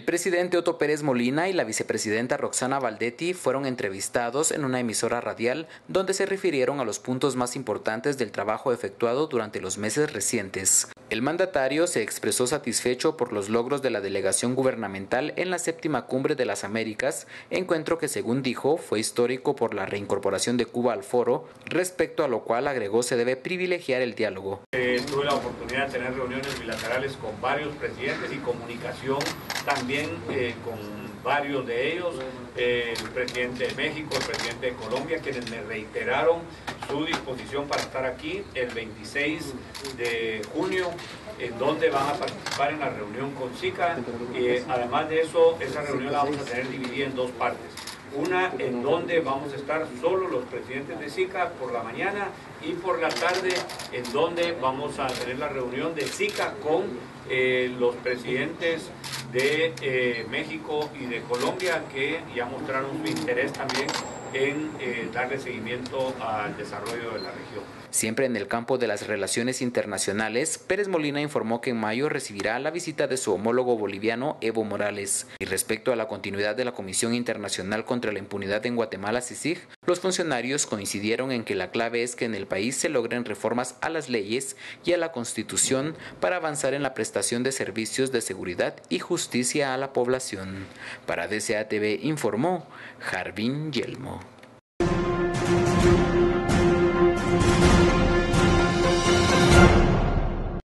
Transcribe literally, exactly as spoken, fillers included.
El presidente Otto Pérez Molina y la vicepresidenta Roxana Valdetti fueron entrevistados en una emisora radial donde se refirieron a los puntos más importantes del trabajo efectuado durante los meses recientes. El mandatario se expresó satisfecho por los logros de la delegación gubernamental en la séptima Cumbre de las Américas, encuentro que, según dijo, fue histórico por la reincorporación de Cuba al foro, respecto a lo cual agregó se debe privilegiar el diálogo. Eh, tuve la oportunidad de tener reuniones bilaterales con varios presidentes y comunicación también eh, con varios de ellos, eh, el presidente de México, el presidente de Colombia, quienes me reiteraron su disposición para estar aquí el veintiséis de junio, en donde van a participar en la reunión con SICA. Eh, además de eso, esa reunión la vamos a tener dividida en dos partes. Una en donde vamos a estar solo los presidentes de SICA por la mañana y por la tarde en donde vamos a tener la reunión de SICA con eh, los presidentes de eh, México y de Colombia, que ya mostraron su interés también en eh, darle seguimiento al desarrollo de la región. Siempre en el campo de las relaciones internacionales, Pérez Molina informó que en mayo recibirá la visita de su homólogo boliviano Evo Morales. Y respecto a la continuidad de la Comisión Internacional contra la Impunidad en Guatemala, CICIG, los funcionarios coincidieron en que la clave es que en el país se logren reformas a las leyes y a la Constitución para avanzar en la prestación de servicios de seguridad y justicia a la población. Para D C A T V informó Jarvin Yelmo.